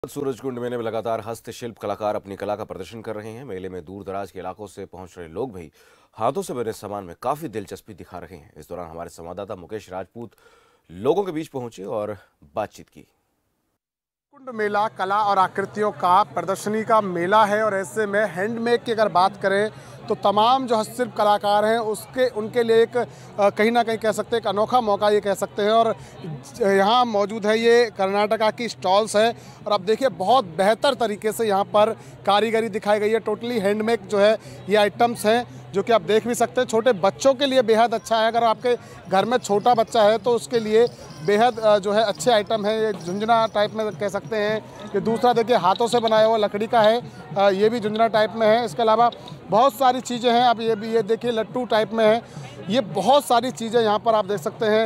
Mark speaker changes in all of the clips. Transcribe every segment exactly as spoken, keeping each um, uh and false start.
Speaker 1: सूरजकुंड मेले में लगातार हस्तशिल्प कलाकार अपनी कला का प्रदर्शन कर रहे हैं। मेले में दूर दराज के इलाकों से पहुंच रहे लोग भी हाथों से बने सामान में काफी दिलचस्पी दिखा रहे हैं। इस दौरान हमारे संवाददाता मुकेश राजपूत लोगों के बीच पहुंचे और बातचीत की।
Speaker 2: कुंड मेला कला और आकृतियों का प्रदर्शनी का मेला है और ऐसे में हैंडमेड की अगर बात करें तो तमाम जो हस्तशिल्प कलाकार हैं उसके उनके लिए एक कहीं ना कहीं कह सकते हैं एक अनोखा मौका ये कह सकते हैं। और यहाँ मौजूद है ये कर्नाटका की स्टॉल्स है और आप देखिए बहुत बेहतर तरीके से यहाँ पर कारीगरी दिखाई गई है। टोटली हैंडमेड जो है ये आइटम्स हैं जो कि आप देख भी सकते हैं। छोटे बच्चों के लिए बेहद अच्छा है। अगर आपके घर में छोटा बच्चा है तो उसके लिए बेहद जो है अच्छे आइटम है। ये झुंझुना टाइप में कह सकते हैं। ये दूसरा देखिए हाथों से बनाया हुआ लकड़ी का है, ये भी झुंझुना टाइप में है। इसके अलावा बहुत सारी चीज़ें हैं। अब ये भी ये देखिए लट्टू टाइप में है। ये बहुत सारी चीज़ें यहाँ पर आप देख सकते हैं।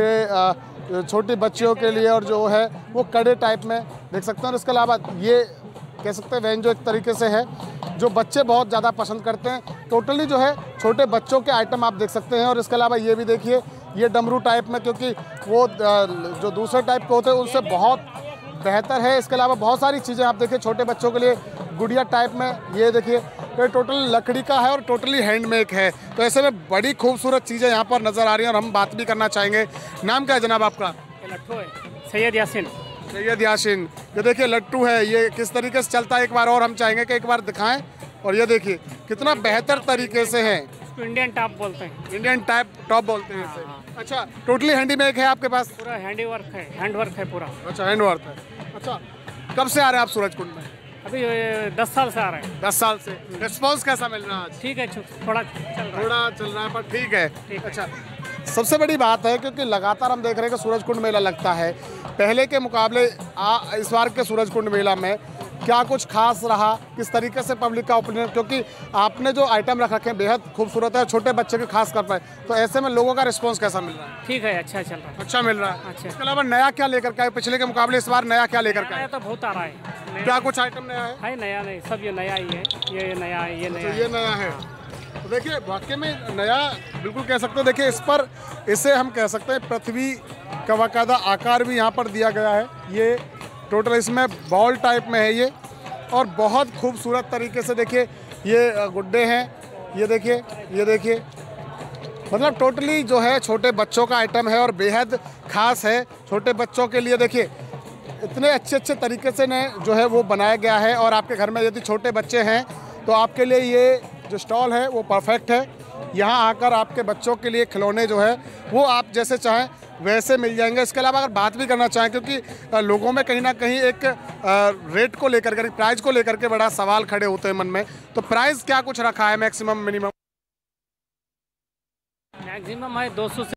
Speaker 2: ये छोटी बच्चियों के लिए और जो है वो कड़े टाइप में देख सकते हैं। और इसके अलावा ये कह सकते हैं वैन जो एक तरीके से है जो बच्चे बहुत ज़्यादा पसंद करते हैं। टोटली जो है छोटे बच्चों के आइटम आप देख सकते हैं। और इसके अलावा ये भी देखिए ये डमरू टाइप में, क्योंकि वो जो दूसरे टाइप के होते हैं उनसे बहुत बेहतर है। इसके अलावा बहुत सारी चीज़ें आप देखिए छोटे बच्चों के लिए गुड़िया टाइप में, ये देखिए ये टोटल लकड़ी का है और टोटली हैंडमेड है। तो ऐसे में बड़ी खूबसूरत चीज़ें यहाँ पर नज़र आ रही हैं और हम बात भी करना चाहेंगे। नाम क्या है जनाब आपका?
Speaker 3: लट्टू है, सैयद यासीन।
Speaker 2: सैयद यासीन, ये देखिए लट्टू है, ये किस तरीके से चलता है एक बार और हम चाहेंगे कि एक बार दिखाएं। और ये देखिए कितना बेहतर तरीके से है।
Speaker 3: इसको इंडियन टॉप बोलते हैं।
Speaker 2: इंडियन टाइप टॉप बोलते हैं इसे। अच्छा, टोटली हैंडीमेड है आपके पास?
Speaker 3: पूरा हैंडी वर्क है, हैंड वर्क है पूरा।
Speaker 2: अच्छा, हैंड वर्क है। अच्छा, कब से आ रहे हैं आप सूरजकुंड में?
Speaker 3: अभी दस साल से आ रहे हैं।
Speaker 2: दस साल से। रिस्पॉन्स कैसा मिल रहा है आज?
Speaker 3: ठीक है, थोड़ा चल रहा है।
Speaker 2: थोड़ा चल रहा है पर ठीक है।
Speaker 3: ठीक है।
Speaker 2: अच्छा, सबसे बड़ी बात है क्योंकि लगातार हम देख रहे हैं कि सूरजकुंड मेला लगता है। पहले के मुकाबले आ, इस बार के सूरजकुंड मेला में क्या कुछ खास रहा? किस तरीके से पब्लिक का ओपिनियन, क्योंकि आपने जो आइटम रख रखे हैं बेहद खूबसूरत है, छोटे बच्चे के खास कर पाए, तो ऐसे में लोगों का रिस्पांस कैसा मिल रहा है?
Speaker 3: ठीक है, अच्छा चल रहा है।
Speaker 2: अच्छा मिल रहा है।
Speaker 3: अच्छा।
Speaker 2: इसके अलावा नया क्या लेकर के आए? पिछले के मुकाबले इस बार नया क्या लेकर के आए?
Speaker 3: तो बहुत आ रहा है।
Speaker 2: क्या कुछ आइटम नया है?
Speaker 3: है नया नहीं, सब ये नया ही है। ये नया है, ये नया,
Speaker 2: ये नया है। तो देखिए वाकई में नया बिल्कुल कह सकते हैं। देखिए इस पर इसे हम कह सकते हैं पृथ्वी का बाकायदा आकार भी यहाँ पर दिया गया है। ये टोटल इसमें बॉल टाइप में है ये, और बहुत खूबसूरत तरीके से देखिए ये गुड्डे हैं। ये देखिए ये देखिए मतलब टोटली जो है छोटे बच्चों का आइटम है और बेहद खास है छोटे बच्चों के लिए। देखिए इतने अच्छे अच्छे तरीके से ने जो है वो बनाया गया है। और आपके घर में यदि छोटे बच्चे हैं तो आपके लिए ये जो स्टॉल है वो परफेक्ट है। यहाँ आकर आपके बच्चों के लिए खिलौने जो है वो आप जैसे चाहें वैसे मिल जाएंगे। इसके अलावा अगर बात भी करना चाहें, क्योंकि लोगों में कहीं ना कहीं एक रेट को लेकर के, प्राइस को लेकर के बड़ा सवाल खड़े होते हैं मन में, तो प्राइस क्या कुछ रखा है मैक्सिमम मिनिमम?
Speaker 3: मैक्सिमम है दो सौ से